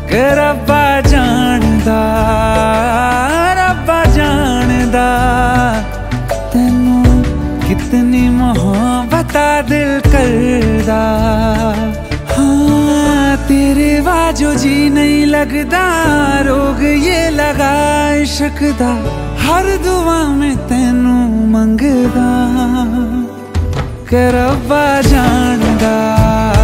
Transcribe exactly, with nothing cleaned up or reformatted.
कि रब्बा जानदा रब्बा जानदा तैनू कितनी मोहब्बत दिल करदा। हाँ तेरे बाजो जी नहीं लगदा, रोग ये लगा इश्क दा, हर दुआ में तैनू मंगदा कि रब्बा जानदा।